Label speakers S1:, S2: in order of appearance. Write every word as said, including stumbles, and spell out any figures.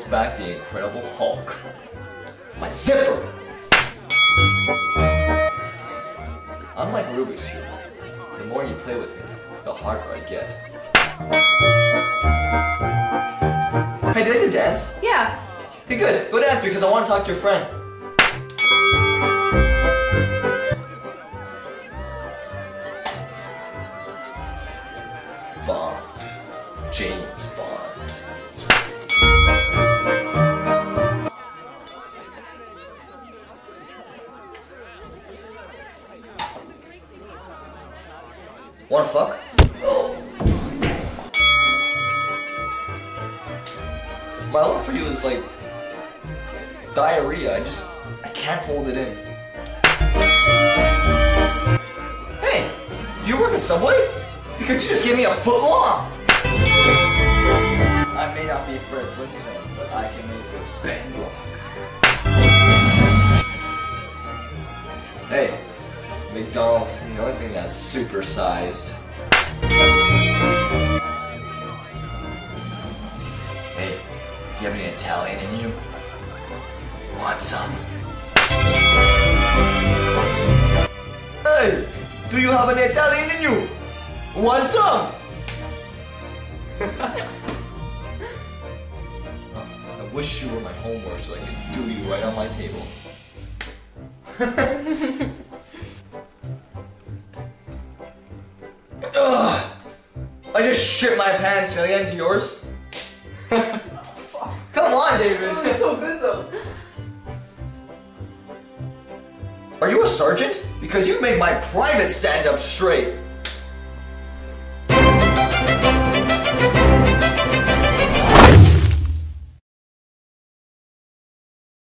S1: back the Incredible Hulk. My zipper! Unlike Rubik's Cube, the more you play with me, the harder I get. Hey, did they dance?
S2: Yeah.
S1: Hey, good. Go dance because I want to talk to your friend. Bond. James Bond. Wanna fuck? My love for you is like diarrhea. I just, I can't hold it in. Hey, do you work at Subway? Because you just gave me a foot long. I may not be Fred Flintstone, but I can make a bang rock. Hey, McDonald's isn't the only thing that's supersized. Hey, do you have any Italian in you? Want some? Hey, do you have any Italian in you? Want some? I wish you were my homework so I could do you right on my table. Ugh, I just shit my pants. Can I get into yours? Come on, David. That was so good though. Are you a sergeant? Because you make my private stand up straight.